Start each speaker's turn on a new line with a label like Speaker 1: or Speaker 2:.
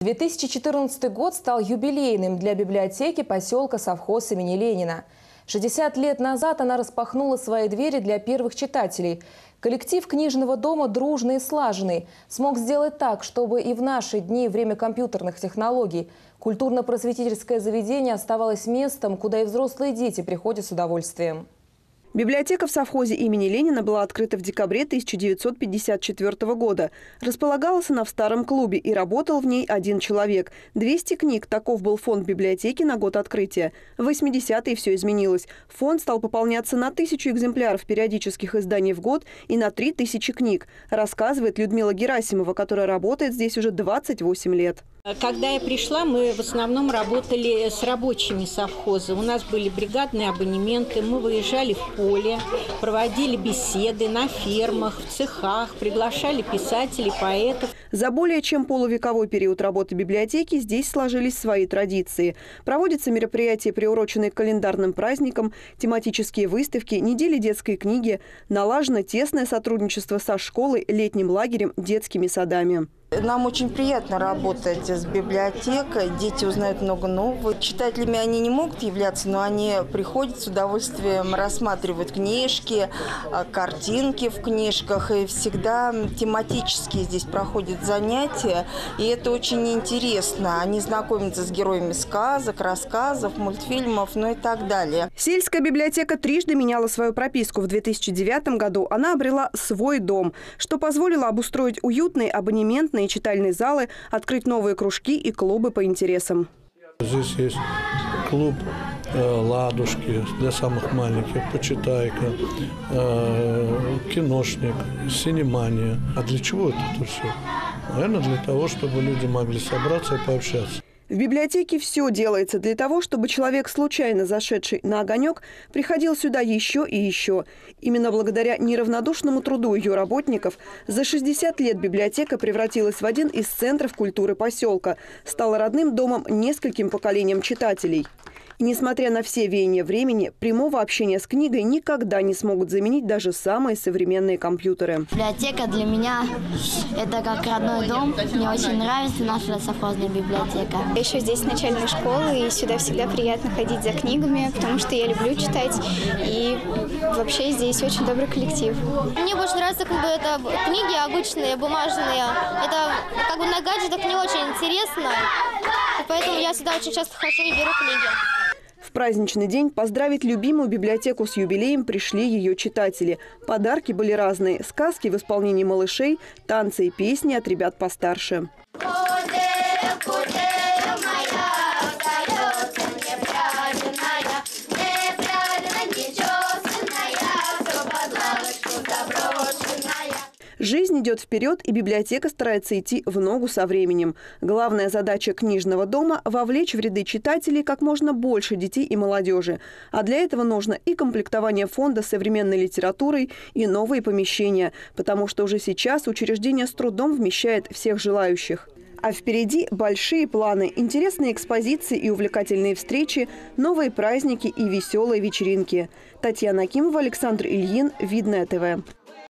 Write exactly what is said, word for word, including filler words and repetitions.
Speaker 1: две тысячи четырнадцатый год стал юбилейным для библиотеки поселка Совхоз имени Ленина. шестьдесят лет назад она распахнула свои двери для первых читателей. Коллектив книжного дома, дружный и слаженный, смог сделать так, чтобы и в наши дни, время компьютерных технологий, культурно-просветительское заведение оставалось местом, куда и взрослые дети приходят с удовольствием.
Speaker 2: Библиотека в совхозе имени Ленина была открыта в декабре тысяча девятьсот пятьдесят четвёртого года. Располагалась она в старом клубе и работал в ней один человек. двести книг – таков был фонд библиотеки на год открытия. В восьмидесятые все изменилось. Фонд стал пополняться на тысячу экземпляров периодических изданий в год и на три тысячи книг, рассказывает Людмила Герасимова, которая работает здесь уже двадцать восемь лет.
Speaker 3: Когда я пришла, мы в основном работали с рабочими совхоза. У нас были бригадные абонементы, мы выезжали в поле, проводили беседы на фермах, в цехах, приглашали писателей, поэтов.
Speaker 2: За более чем полувековой период работы библиотеки здесь сложились свои традиции. Проводятся мероприятия, приуроченные к календарным праздникам, тематические выставки, недели детской книги, налажено тесное сотрудничество со школой, летним лагерем, детскими садами.
Speaker 4: Нам очень приятно работать с библиотекой. Дети узнают много нового. Читателями они не могут являться, но они приходят с удовольствием рассматривать книжки, картинки в книжках. И всегда тематические здесь проходят занятия. И это очень интересно. Они знакомятся с героями сказок, рассказов, мультфильмов, ну и так далее.
Speaker 2: Сельская библиотека трижды меняла свою прописку. В две тысячи девятом году она обрела свой дом, что позволило обустроить уютные абонементные читальные залы, открыть новые кружки и клубы по интересам.
Speaker 5: Здесь есть клуб э, «Ладушки» для самых маленьких, «Почитай-ка», э, «Киношник», «Синемания». А для чего это все? Наверное, для того, чтобы люди могли собраться и пообщаться.
Speaker 2: В библиотеке все делается для того, чтобы человек, случайно зашедший на огонек, приходил сюда еще и еще. Именно благодаря неравнодушному труду ее работников за шестьдесят лет библиотека превратилась в один из центров культуры поселка, стала родным домом нескольким поколениям читателей. И несмотря на все веяния времени, прямого общения с книгой никогда не смогут заменить даже самые современные компьютеры.
Speaker 6: Библиотека для меня – это как родной дом. Мне очень нравится наша совхозная библиотека.
Speaker 7: Я еще здесь с начальной школы, и сюда всегда приятно ходить за книгами, потому что я люблю читать. И вообще здесь очень добрый коллектив.
Speaker 6: Мне больше нравится, как бы, это книги обычные, бумажные. Это как бы на гаджетах не очень интересно. И поэтому я сюда очень часто хожу и беру книги.
Speaker 2: В праздничный день поздравить любимую библиотеку с юбилеем пришли ее читатели. Подарки были разные – сказки в исполнении малышей, танцы и песни от ребят постарше. Жизнь идет вперед, и библиотека старается идти в ногу со временем. Главная задача книжного дома – вовлечь в ряды читателей как можно больше детей и молодежи. А для этого нужно и комплектование фонда современной литературой, и новые помещения, потому что уже сейчас учреждение с трудом вмещает всех желающих. А впереди большие планы, интересные экспозиции и увлекательные встречи, новые праздники и веселые вечеринки. Татьяна Акимова, Александр Ильин, Видное ТВ.